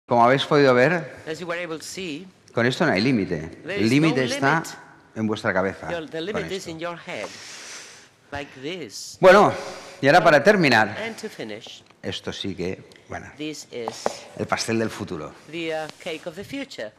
Como habéis podido ver, As you were able to see, con esto no hay límite. there El is límite no está limit. en vuestra cabeza. The con limit is esto. in your head, like this. Bueno, y ahora para terminar, And to finish, esto sí que, bueno, this is el pastel del futuro. the cake of the future.